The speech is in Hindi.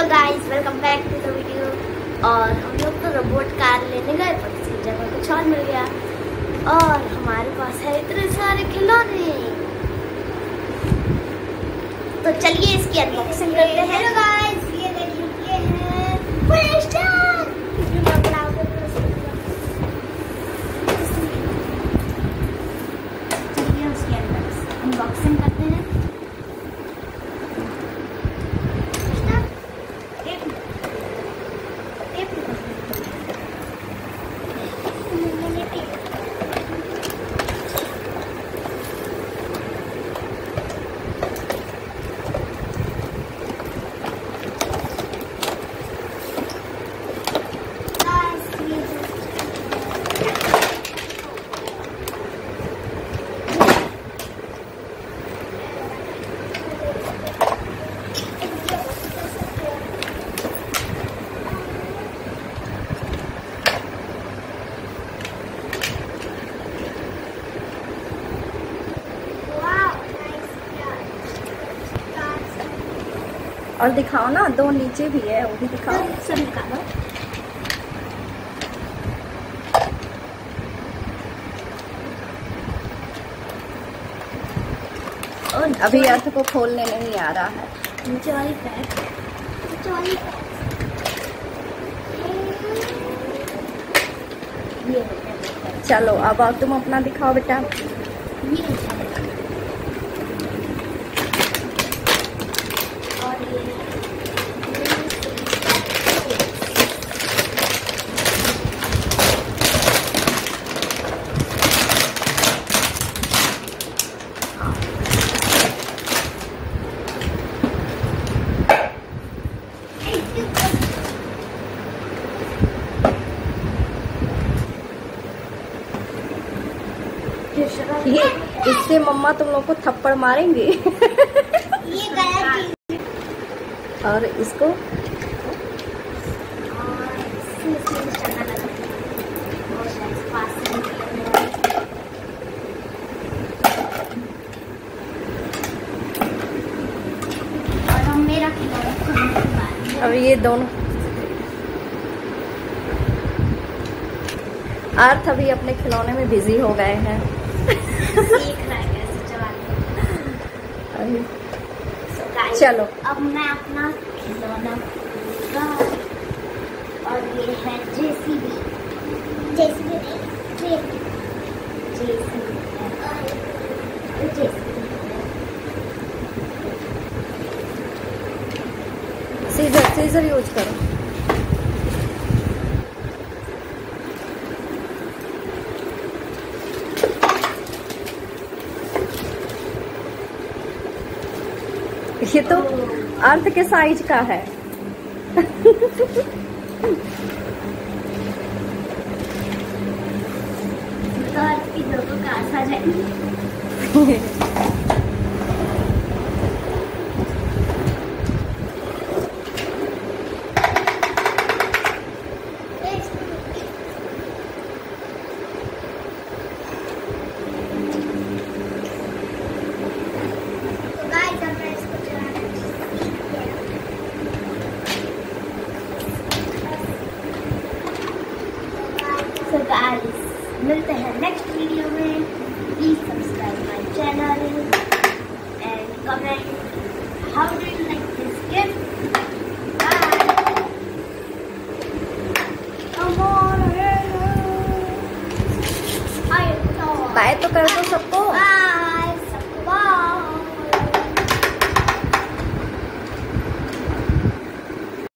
Hello guys, welcome back to the video. और हम लोग तो रोबोट कार लेने गए पर इसकी जगह कुछ और मिल गया और हमारे पास है इतने सारे खिलौने। तो चलिए इसकी अनबॉक्सिंग करते हैं। हेलो गाइस, ये देखिए ये है फुल चलिए उसकी अनबॉक्सिंग करते हैं। और दिखाओ ना, दो नीचे भी है, वो भी दिखाओ। सब निकालो। और अभी अर्थ को खोलने नहीं आ रहा है। नीचे वाली पैक, ये चलो अब तुम अपना दिखाओ बेटा। और ये ये इससे मम्मा तुम लोग को थप्पड़ मारेंगे। ये गलत चीज। और इसको और हम मेरा खिलौना अब ये दोनों अर्थ अभी अपने खिलौने में बिजी हो गए हैं। सीख रहा है कैसे चलाना। चलो अब मैं अपना खिलौना खोलूंगा। और ये है जेसीबी। सीजर यूज करो। ये तो अर्थ के साइज का है। तो अर्थ की दो कार्स आ जाएंगी। So guys, मिलते हैं नेक्स्ट वीडियो में। Please subscribe my channel and comment how do you like this gift. Bye. Bye तो कर दो सबको। बाय।